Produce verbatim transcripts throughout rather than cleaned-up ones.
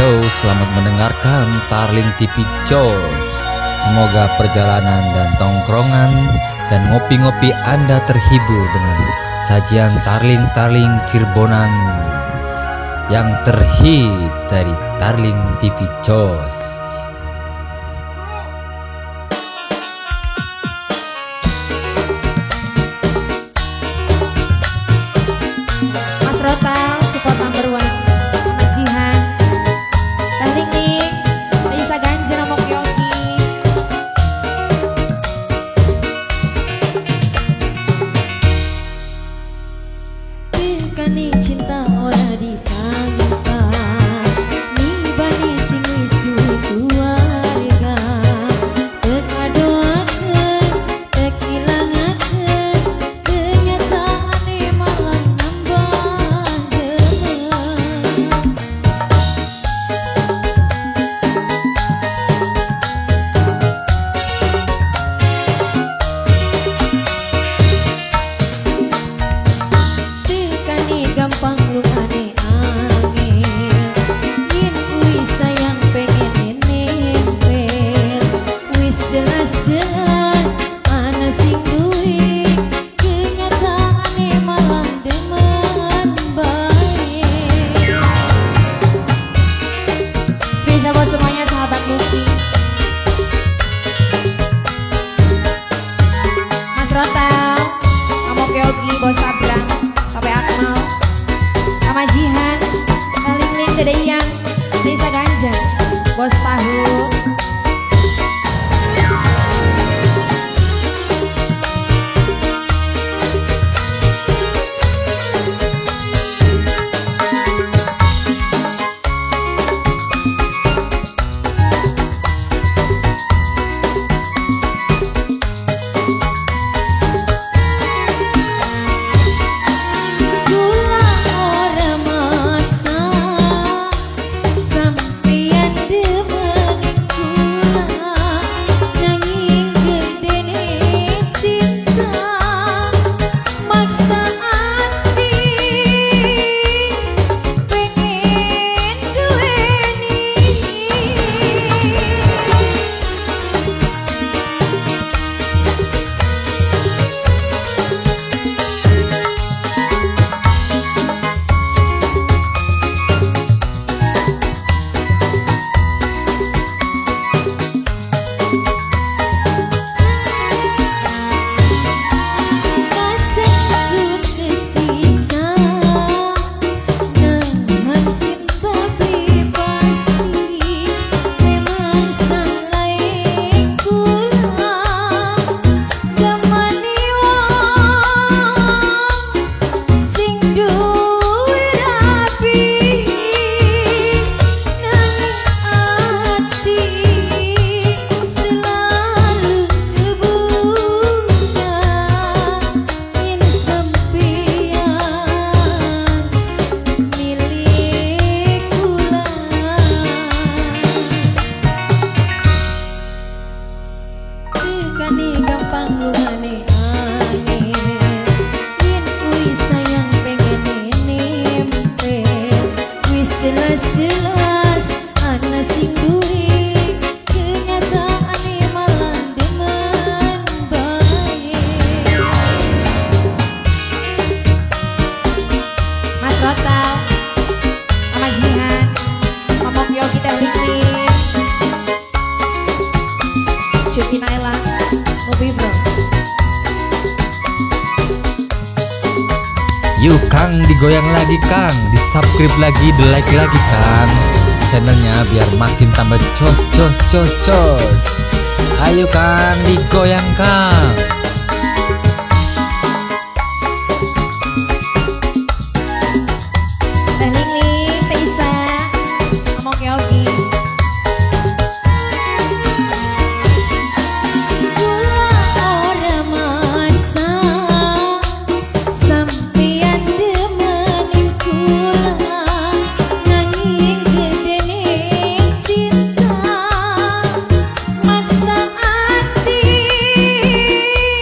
Show, selamat mendengarkan Tarling T V Jos. Semoga perjalanan dan tongkrongan dan ngopi-ngopi Anda terhibur dengan sajian Tarling-Tarling Cirebonan yang terhits dari Tarling T V Jos. Cinta ora disangka, ni bani sing wis duwe keluarga. Teka doakeun, tek ilangakeun, kenyataane malah nambah demen. Gampang lu aneh-aneh, yin wis sayang pengen nempel. Wis jelas-jelas ana sing duwe, kenyataane malah demen bae. Spesial buat semuanya sahabat Lucky, Mas Rotel, Kamu Kyogi, Bos Sabrang, sampai Akmal, Sama Jihan, Ling-Ling, Dede Iyang, Desa Ganja, Bos Tahu. Gampang lu aneh-aneh, yin wis sayang pengen nempel. Wis jelas-jelas ana sing duwe, kenyataane malah demen bae. Mas Rotal, Sama Jihan, Kamu Kyogi, Ling-Ling, Cupi Naila, Mobi Bro. Yuk Kang, digoyang lagi Kang, di subscribe lagi, di like lagi Kang channelnya biar makin tambah cos cos cos cos. Ayo Kang, digoyang Kang. Teh Ling-Ling, Teh Isa, Kamu Kyogi. Maksa hati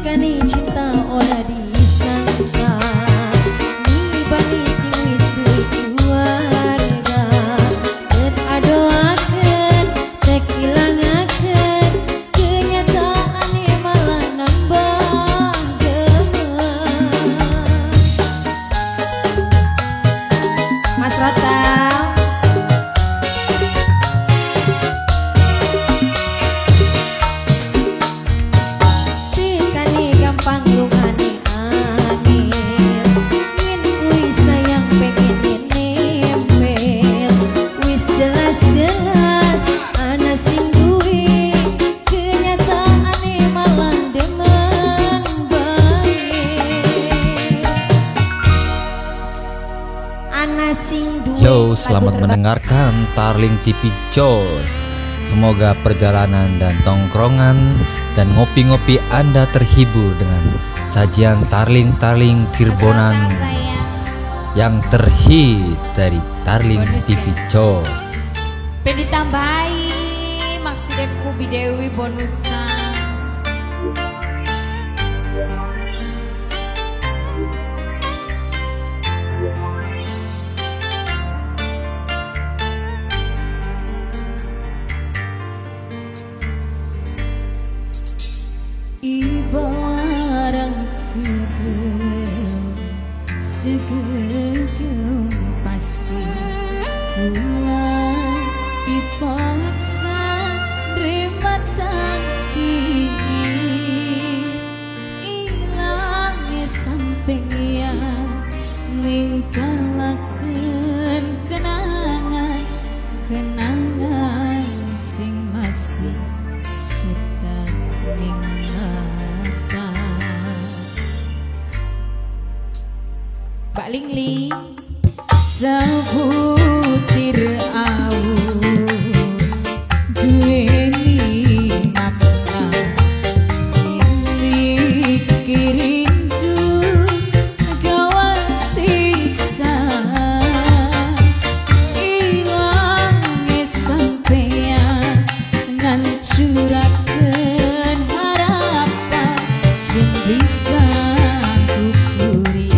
Sikane cinta ora disangka nibani sing wis duwe keluarga ket adoakeun tek ilangakeun kenyataane malah nambah gemes. Mas Rotal Yo, selamat mendengarkan Tarling T V Jos. Semoga perjalanan dan tongkrongan dan ngopi-ngopi Anda terhibur dengan sajian Tarling-Tarling Cirebonan yang terhits dari Tarling T V Jos. Ben ditambahi maksudnya Kubi Dewi bonusan. Ibarat gegem segegem pasti kula dipaksa nerima takdir ilangnya sampeyan ningkalakeun kenangan kenangan sing masih cita ning Mbak Lingling sebutir awu duweni makna cilik rindu gawan siksa ilangnya sampeyan ngancurakeun harapan sing bisa kukuri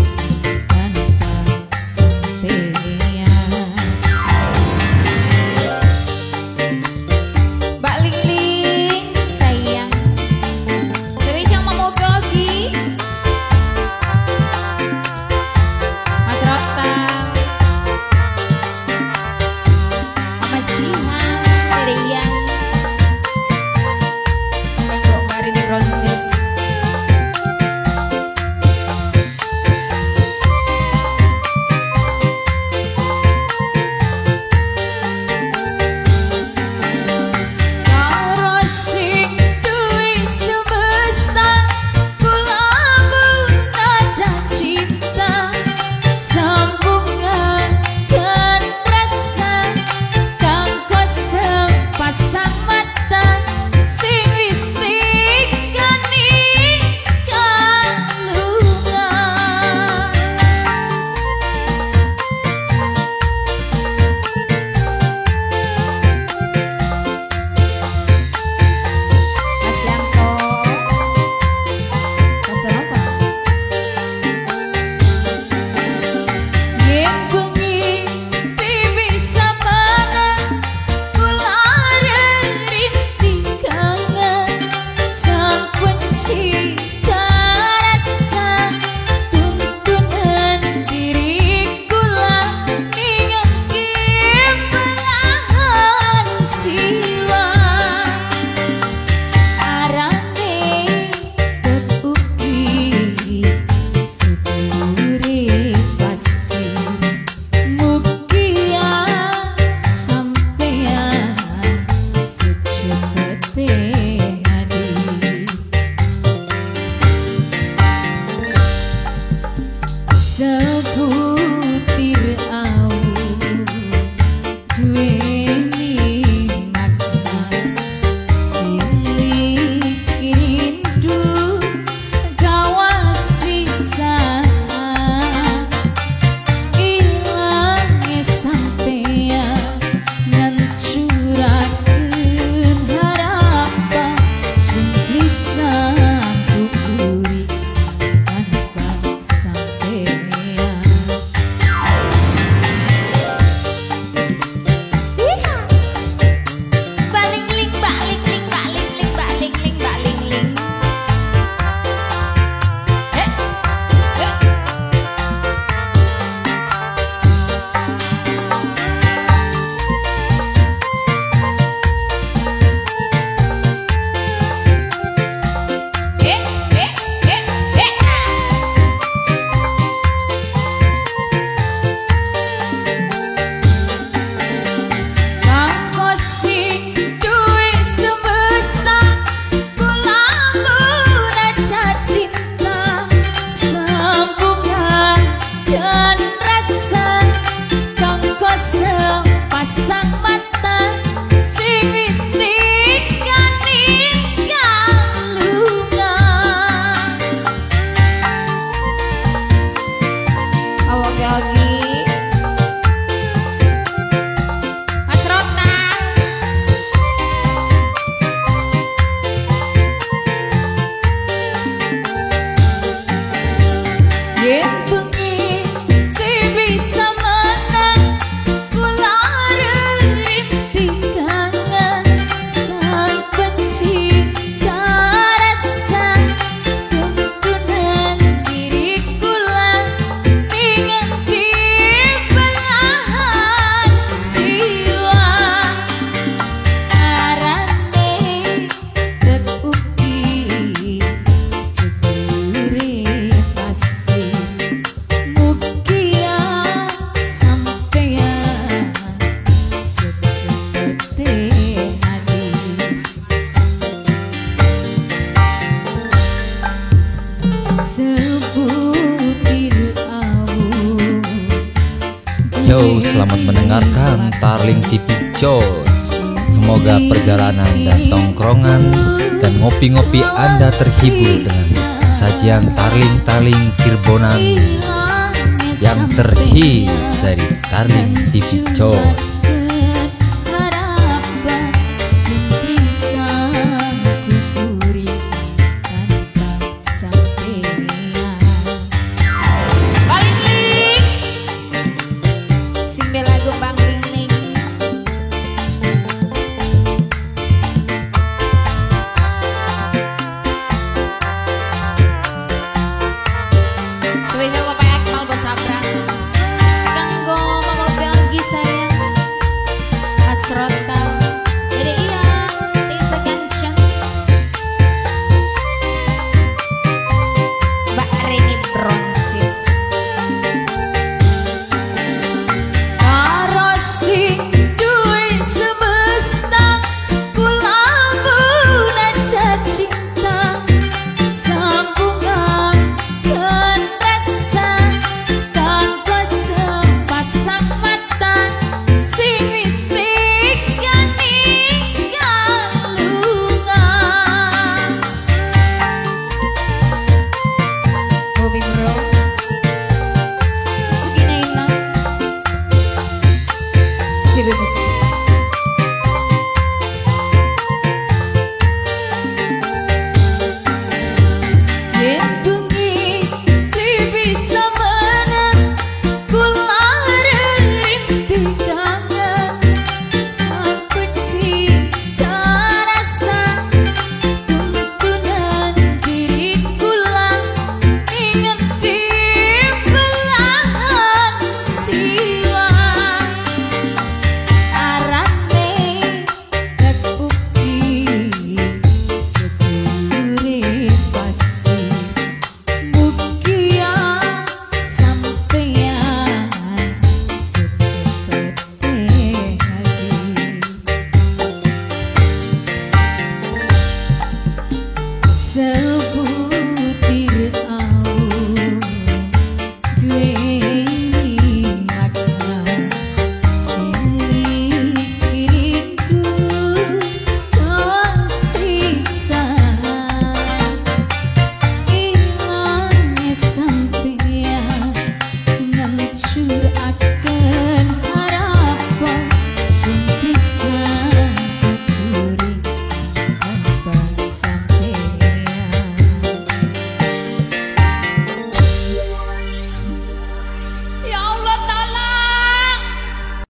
Halo, selamat mendengarkan Tarling T V Jos. Semoga perjalanan dan tongkrongan dan ngopi-ngopi Anda terhibur dengan sajian tarling-tarling Cirebonan yang terhits dari Tarling T V Jos.